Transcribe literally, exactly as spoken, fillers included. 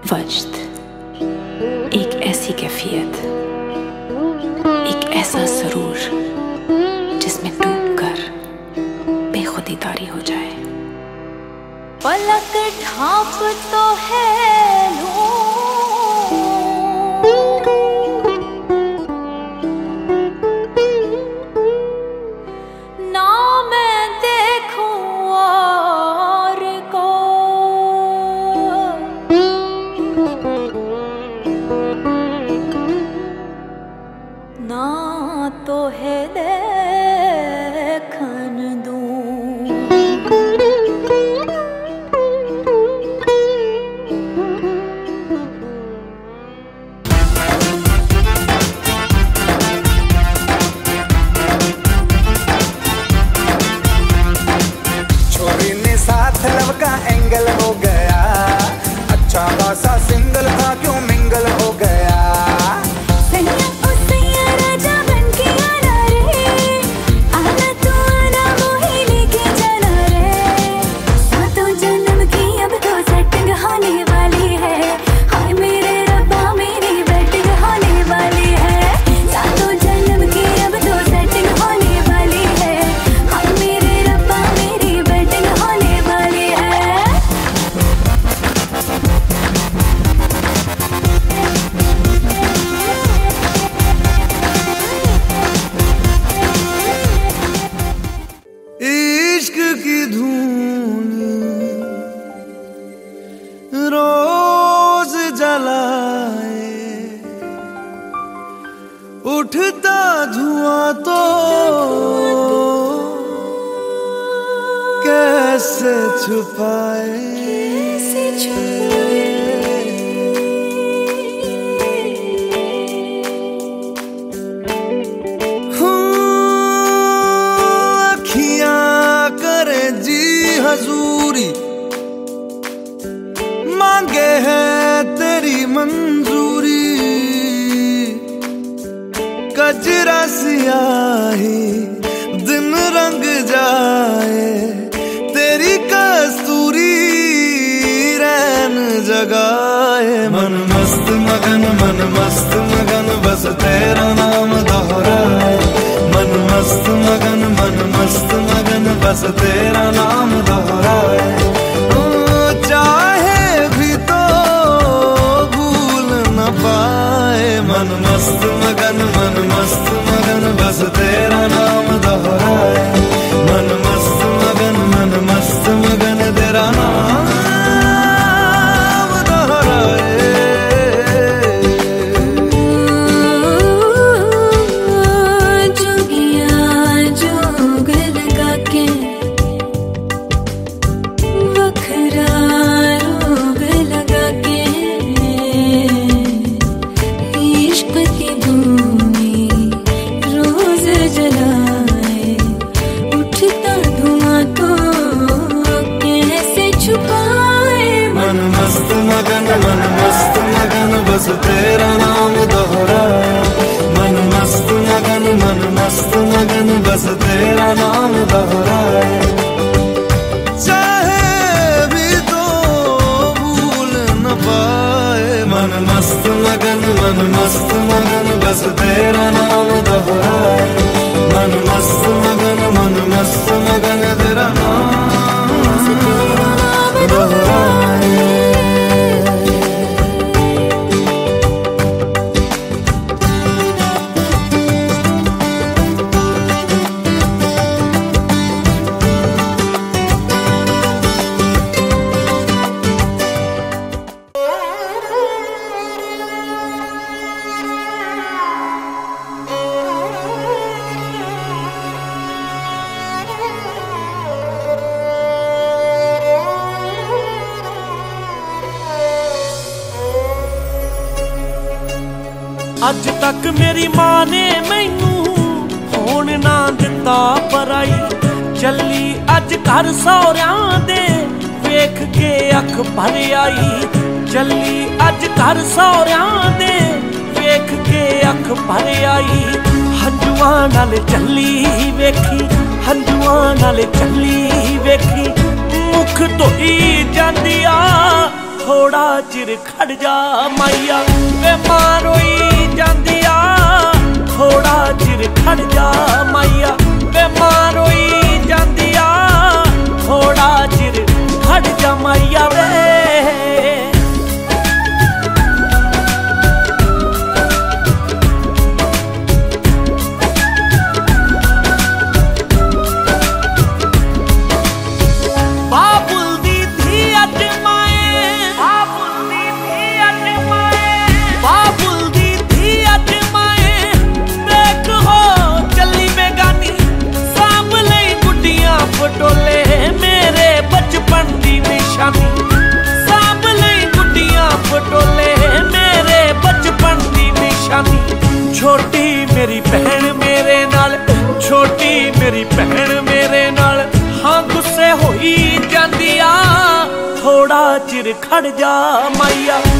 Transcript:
वज्द, एक ऐसी कैफियत, एक ऐसा सरूर जिसमें डूबकर बेखुदी तारी हो जाए। पलक ढांप तो है लूं, ना मैं देखूं और को, ना तो है देखन दूं। छोरी ने साथ लब का एंगल हो गया, अच्छा खासा सिंगल था क्यों मिंगल हो गया। इश्क की धून रोज जलाए, उठता धुआं तो कैसे छुपाए। हजूरी मांगे है तेरी मंजूरी, कजरा सियाही दिन रंग जाए, तेरी कस्तूरी रैन जगाए। मन मस्त मगन मन मस्त मगन बस तेरा नाम दोहराए। मन मस्त मगन मन मस्त मगन बस तेरा नाम दोहराए। चाहे भी तो भूल न पाए। मन मस्त मगन मन मस्त मगन बस तेरा नाम दोहराए। मन मस्त मगन मन मस्त मगन तेरा नाम मन मस्त मगन बस तेरा नाम दोहराए। मन मस्त मगन मन मस्त मगन बस तेरा नाम दोहराए। चाहे भी तो भूल न पाए। मन मस्त मगन मन मस्त मगन बस तेरा नाम दोहराए। मन मस्त मगन मन मस्त मगन तेरा नाम दोहराए। अज तक मेरी मां ने मैनू होण ना दिता पराई। चली अज घर सौहरियां दे वेख के अख भर आई। चली अज घर सौहरियां दे वेख के अख भर आई। हंजुआं नाल चली वेखी हंजुआं नाल चली वेखी मुख धोई जांदी आ थोड़ा चिर खड़ जा माइया वे मां रोई जांदी आ थोड़ा चिर खड़ जा माइया वे मां रोई जांदी आ थोड़ा चिर खड़ जा माइया वे टोले मेरे बचपन दी निशानी सांभ लई गुड्डियां पटोले मेरे बचपन दी निशानी छोटी मेरी बहन मेरे नाल छोटी मेरी बहन मेरे नाल हाँ गुस्से होई जांदी आ थोड़ा चिर खड़ जा माइया